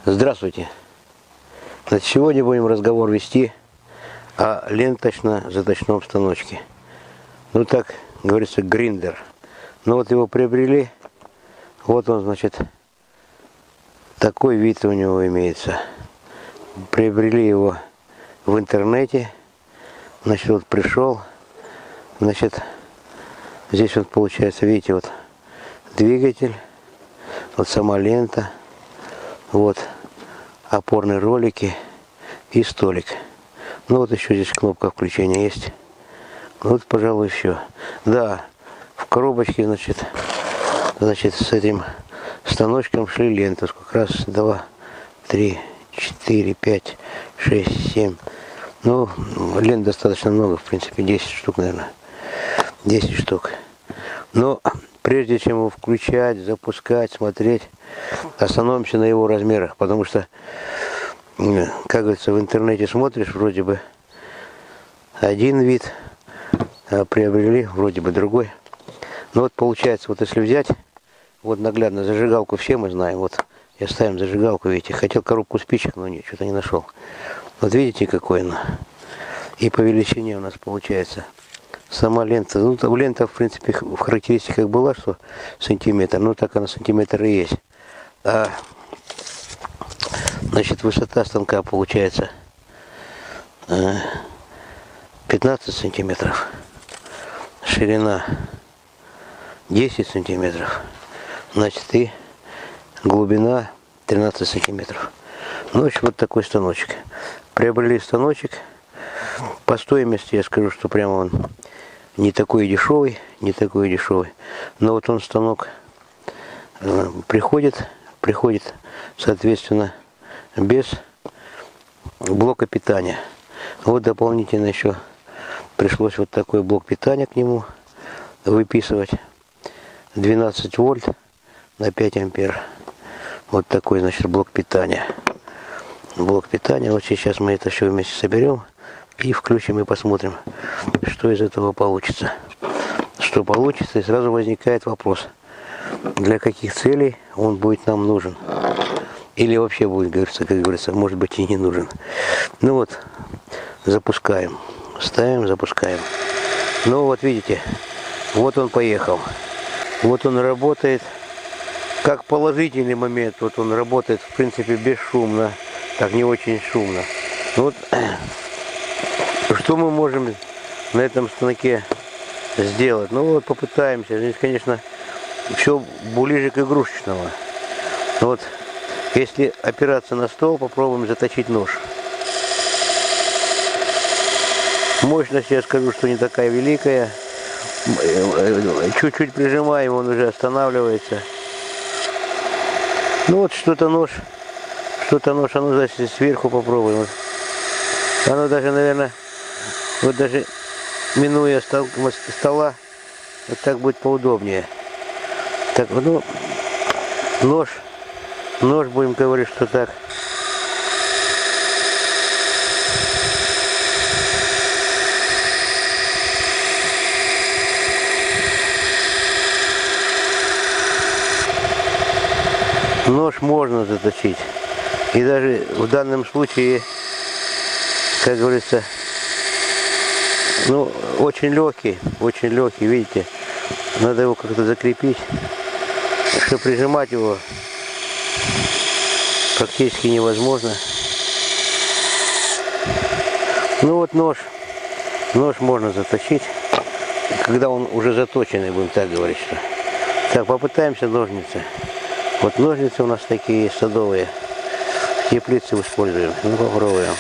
Здравствуйте! Значит, сегодня будем разговор вести о ленточно-заточном станочке. Ну так говорится, гриндер. Ну вот его приобрели. Вот он, значит, такой вид у него имеется. Приобрели его в интернете. Значит, вот пришел. Значит, здесь вот получается, видите, вот двигатель. Вот сама лента. Вот опорные ролики и столик. Ну вот еще здесь кнопка включения есть. Вот, пожалуй, все. Да, в коробочке, значит, с этим станочком шли ленты. Сколько раз? 2, 3, 4, 5, 6, 7. Ну, лент достаточно много, в принципе, 10 штук, наверное. 10 штук. Но прежде чем его включать, запускать, смотреть, остановимся на его размерах, потому что, как говорится, в интернете смотришь, вроде бы один вид, а приобрели вроде бы другой. Но вот получается, вот если взять, вот наглядно зажигалку все мы знаем, вот я ставим зажигалку, видите, хотел коробку спичек, но нет, что-то не нашел. Вот видите, какой она. И по величине у нас получается сама лента. Ну, там лента, в принципе, в характеристиках была, что сантиметр, ну так она сантиметр и есть. А, значит, высота станка получается 15 сантиметров, ширина 10 сантиметров, значит, и глубина 13 сантиметров. Ну, в общем, вот такой станочек. Приобрели станочек. По стоимости я скажу, что прямо он не такой дешевый, но вот он, станок, приходит, соответственно, без блока питания. Вот дополнительно еще пришлось вот такой блок питания к нему выписывать. 12 вольт на 5 ампер. Вот такой, значит, блок питания. Вот сейчас мы это все вместе соберем и включим и посмотрим, что из этого получится. Что получится, и сразу возникает вопрос, для каких целей он будет нам нужен. Или вообще будет, говорится, как говорится, может быть и не нужен. Ну вот, запускаем. Ставим, запускаем. Ну вот видите, вот он поехал. Вот он работает. Как положительный момент, вот он работает, в принципе, бесшумно. Так, не очень шумно. Вот, что мы можем на этом станке сделать? Ну вот, попытаемся. Здесь, конечно, все ближе к игрушечному. Вот, если опираться на стол, попробуем заточить нож. Мощность, я скажу, что не такая великая. Чуть-чуть прижимаем, он уже останавливается. Ну вот, что-то нож, а ну даже сверху попробуем. Оно даже, наверное, вот даже минуя стола, вот так будет поудобнее. Так, ну, нож будем говорить, что так. Нож можно заточить. И даже в данном случае, как говорится, ну, очень легкий, видите. Надо его как-то закрепить, что прижимать его практически невозможно. Ну вот нож можно заточить, когда он уже заточенный, будем так говорить. Что. Так, попытаемся ножницы. Вот ножницы у нас такие садовые. В теплице используем. Ну, попробуем.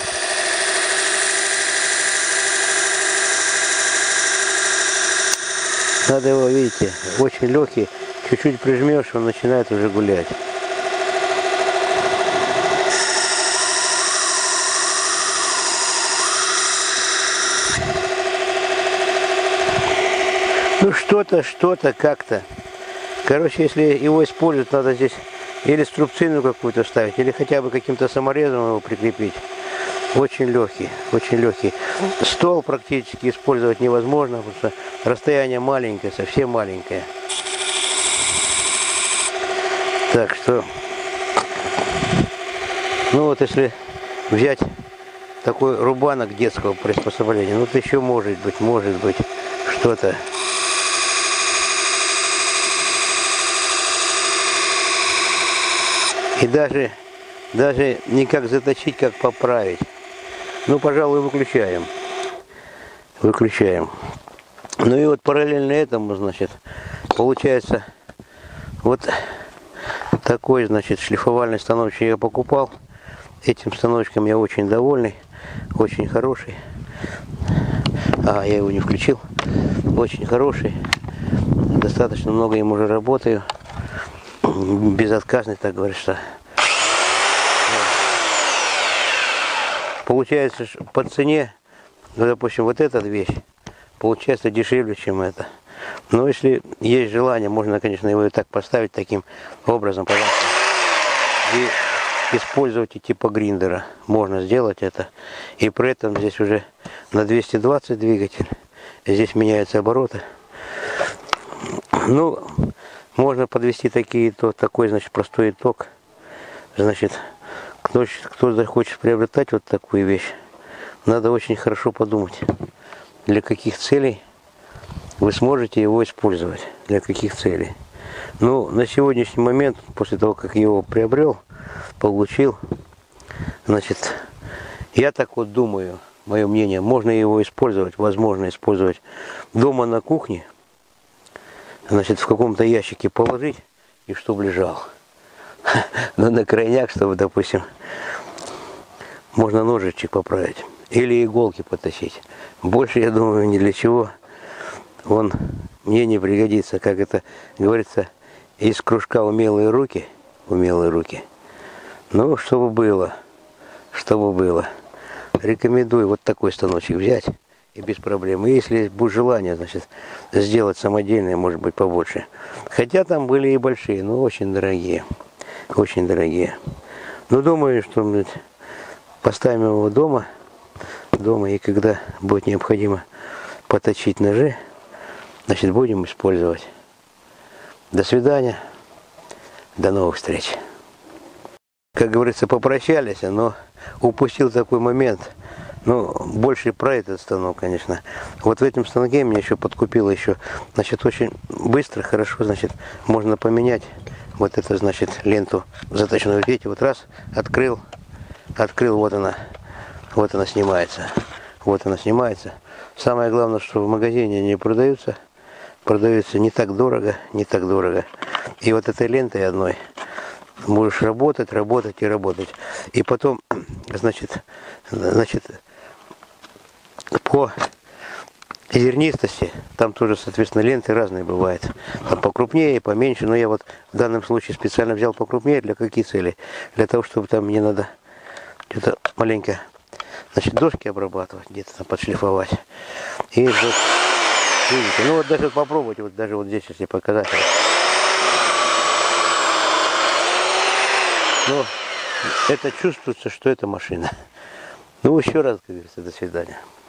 Надо его, видите, очень легкий. Чуть-чуть прижмешь, он начинает уже гулять. Ну, что-то, как-то. Короче, если его использовать, надо здесь или струбцину какую-то ставить, или хотя бы каким-то саморезом его прикрепить. Очень легкий, очень легкий. Стол практически использовать невозможно, потому что расстояние маленькое, совсем маленькое. Так что Ну вот если взять такой рубанок детского приспособления, ну вот еще может быть что-то. И даже не как заточить, как поправить. Ну, пожалуй, выключаем. Выключаем. Ну и вот параллельно этому, значит, получается вот такой, значит, шлифовальный станочек я покупал. Этим станочком я очень довольный, очень хороший. А, я его не включил. Очень хороший. Достаточно много им уже работаю. Безотказный, так говорится. Получается, по цене, ну, допустим, вот эта вещь получается дешевле, чем это. Но если есть желание, можно, конечно, его и так поставить таким образом, пожалуйста. И использовать и типа гриндера. Можно сделать это. И при этом здесь уже на 220 двигатель. Здесь меняются обороты. Ну, можно подвести такой, значит, простой итог. Значит, кто захочет приобретать вот такую вещь, надо очень хорошо подумать, для каких целей вы сможете его использовать, для каких целей. Ну, на сегодняшний момент, после того, как я его приобрел, получил, значит, я так вот думаю, мое мнение, можно его использовать, возможно использовать дома на кухне, значит, в каком-то ящике положить, и чтобы лежал. Но на крайняк, чтобы, допустим, можно ножичек поправить. Или иголки потащить. Больше, я думаю, ни для чего он мне не пригодится. Как это говорится, из кружка умелые руки. Умелые руки. Ну, чтобы было. Чтобы было. Рекомендую вот такой станочек взять. И без проблем. И если будет желание, значит, сделать самодельные, может быть, побольше. Хотя там были и большие, но очень дорогие. Очень дорогие. Но думаю, что мы поставим его дома, и когда будет необходимо поточить ножи, значит, будем использовать. До свидания. До новых встреч. Как говорится, попрощались, но упустил такой момент. Ну, больше про этот станок, конечно. Вот в этом станке меня еще подкупило еще, значит, очень быстро, хорошо, значит, можно поменять вот это, значит, ленту заточную. Видите, вот раз, открыл, вот она снимается. Вот она снимается. Самое главное, что в магазине они продаются не так дорого. И вот этой лентой одной можешь работать. И потом, значит, по зернистости, там тоже, соответственно, ленты разные бывают. Там покрупнее, поменьше. Но я вот в данном случае специально взял покрупнее. Для каких целей? Для того, чтобы там мне надо что-то маленько, значит, дошки обрабатывать, где-то там подшлифовать. И вот, видите, ну вот даже попробуйте, вот даже вот здесь, если показать. Но это чувствуется, что это машина. Ну, еще раз, как говорится, до свидания.